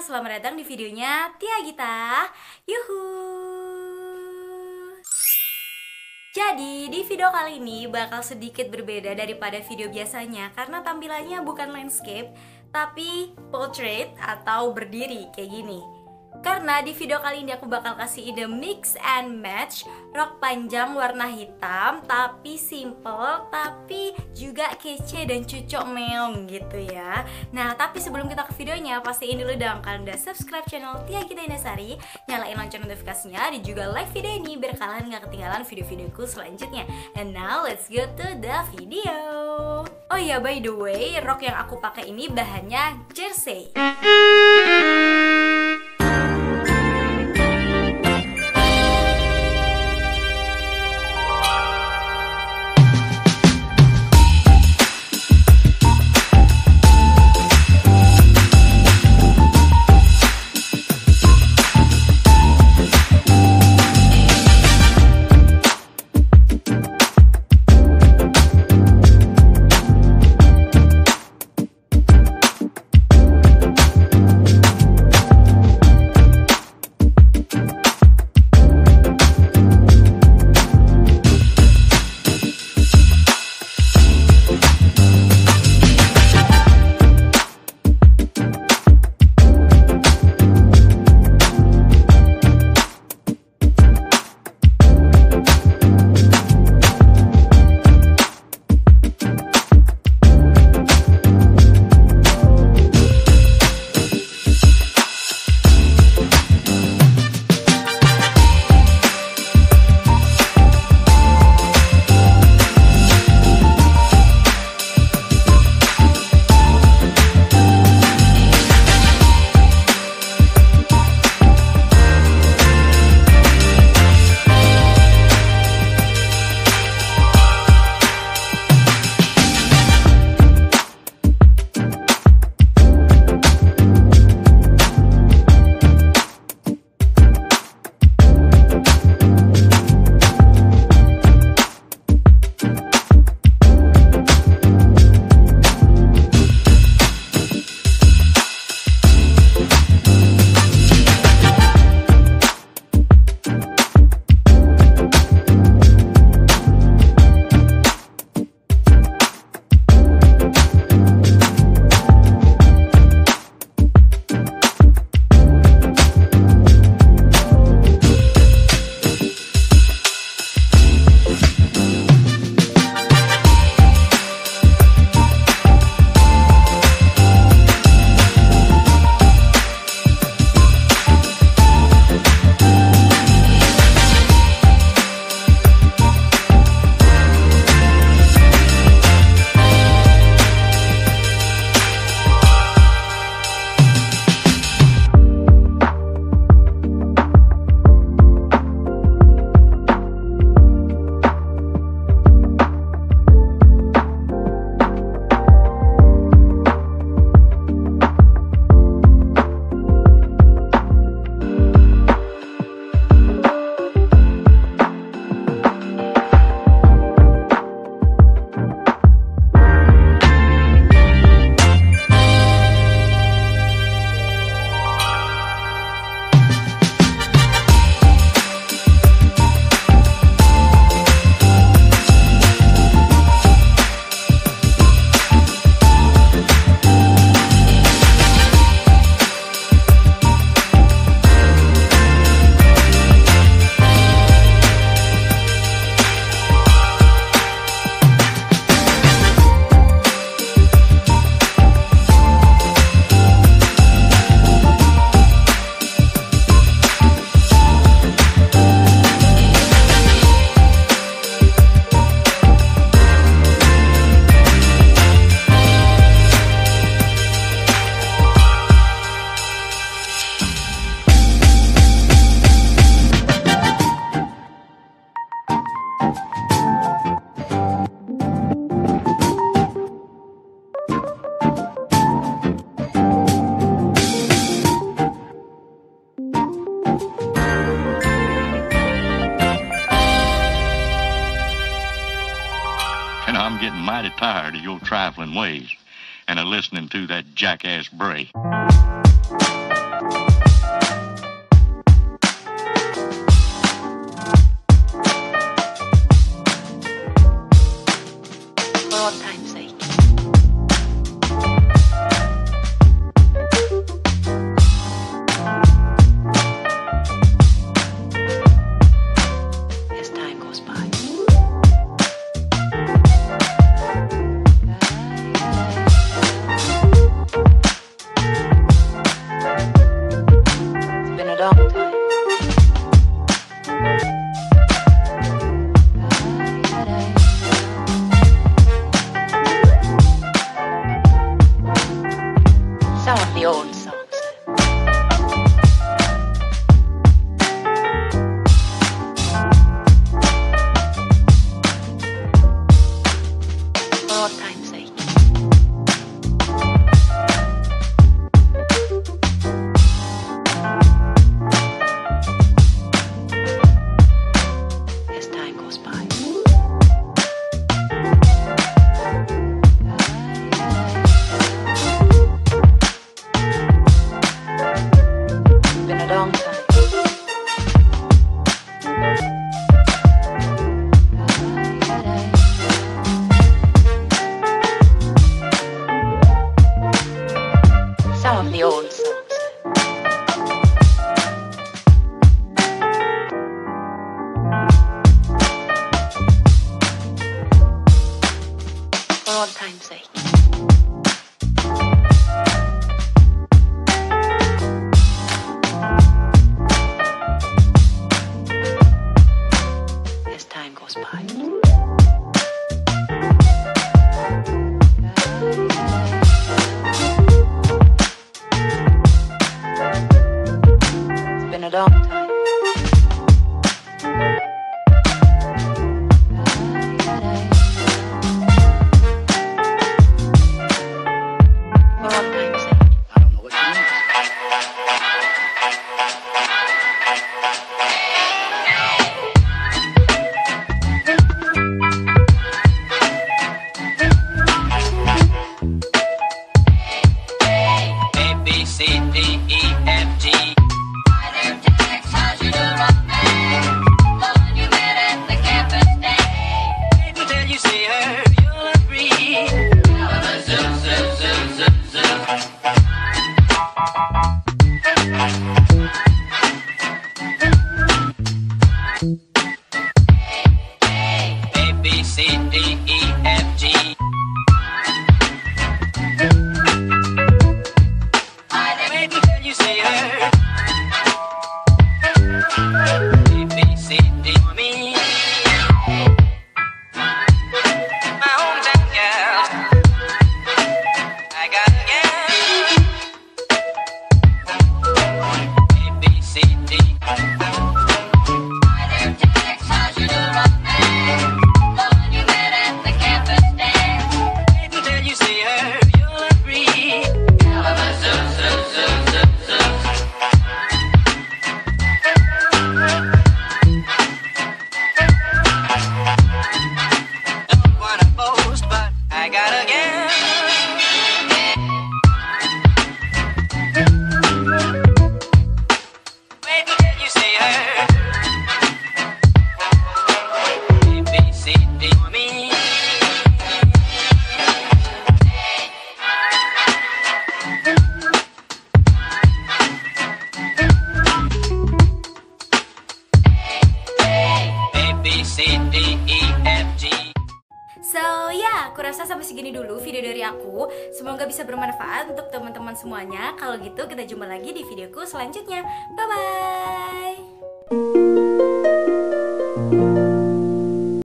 selamat datang di videonya Tia Gita. Yuhu. Jadi di video kali ini bakal sedikit berbeda daripada video biasanya karena tampilannya bukan landscape tapi portrait atau berdiri kayak gini. Karena di video kali ini aku bakal kasih ide mix and match rok panjang warna hitam tapi simple tapi juga kece dan cucok meong gitu ya. Nah tapi sebelum kita ke videonya pastiin dulu dong kalian udah subscribe channel Tia Gita Indasari, nyalain lonceng notifikasinya dan juga like video ini biar kalian gak ketinggalan video-videoku selanjutnya. And now let's go to the video. Oh iya, by the way, rok yang aku pakai ini bahannya jersey. I'm getting mighty tired of your trifling ways and of listening to that jackass Bray. For old time's sake. As time goes by. It's been a long time. Some of the old songs. For old time's sake. As time goes by. Been a long time. Some of the old songs. For old time's sake. As time goes by. It's been a long time. For old time's sake. I don't know what you mean. A, B, C, D, E, F, G. Wait until you see her, you'll agree. A, B, C, D, E, F, G. Wait until you see her. A, B, C, D for me. My hometown girl. I got a girl. A, B, C, D. Wait until you see her, you'll agree. Don't wanna boast, but I got a girl. Wait until you see her. A, B, C, D for me. A, B, C, D, E, F, G. So ya, aku rasa sampai segini dulu video dari aku. Semoga bisa bermanfaat untuk teman-teman semuanya. Kalau gitu kita jumpa lagi di videoku selanjutnya. Bye bye.